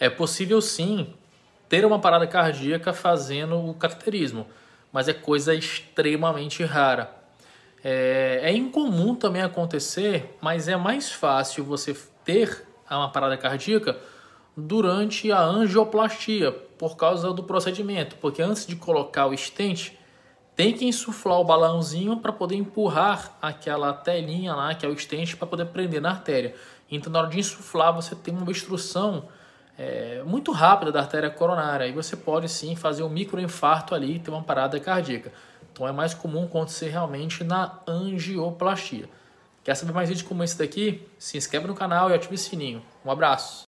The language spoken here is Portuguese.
É possível sim ter uma parada cardíaca fazendo o cateterismo, mas é coisa extremamente rara. É incomum também acontecer, mas é mais fácil você ter uma parada cardíaca durante a angioplastia, por causa do procedimento, porque antes de colocar o stent, tem que insuflar o balãozinho para poder empurrar aquela telinha lá, que é o stent, para poder prender na artéria. Então, na hora de insuflar, você tem uma obstrução muito rápida da artéria coronária. E você pode sim fazer um microinfarto ali e ter uma parada cardíaca. Então, é mais comum acontecer realmente na angioplastia. Quer saber mais vídeos como esse daqui? Se inscreve no canal e ative o sininho. Um abraço!